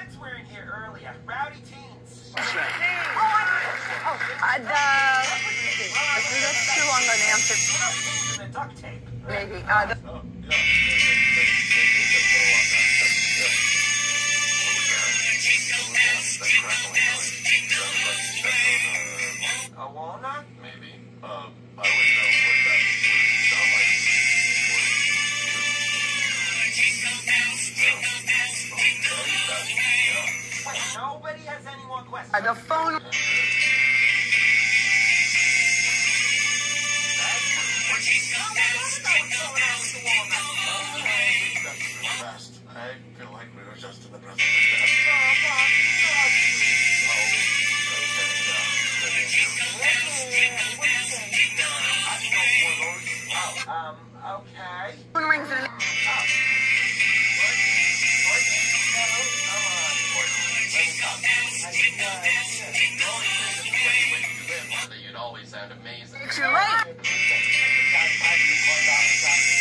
kids were in here earlier. Rowdy teens. That's too long an answer. The duct tape. Maybe. A walnut? Maybe. I wouldn't know what that would sound like. Wait, nobody has any more questions. The phone. I feel like we were just in the presence of death. Okay. Phone rings in. You'd always sound amazing. It's too late.